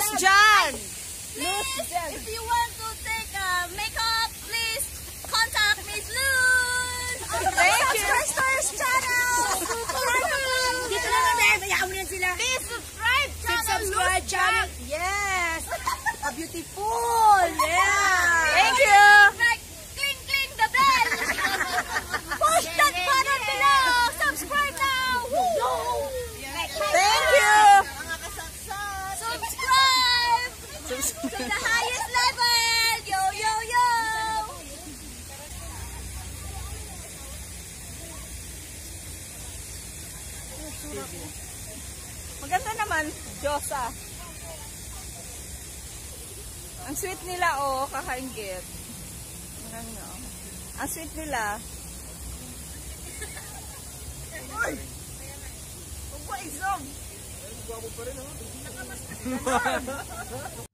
Jan! Please, if you want to take makeup, please contact Miss Luz. Thank you! Stars channel! Dito na naman, mayaman yan sila. Please subscribe channel Subscribe Luz channel. Yes! A beautiful! Yeah! Thank you! Like, cling cling the bell. Push that button below. Subscribe now. Woo! Thank you! Subscribe to the highest level. Yo yo yo. Maganda naman, Diyosa. Ang sweet nila, oh, kakaingit. Ano? Ang sweet nila. Ay! Huwag ba isang? Ay, guwapo pa rin, oh.